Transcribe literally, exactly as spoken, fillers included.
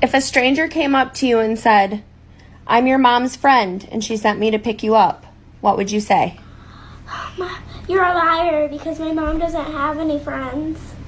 If a stranger came up to you and said, "I'm your mom's friend, and she sent me to pick you up," what would you say? You're a liar because my mom doesn't have any friends.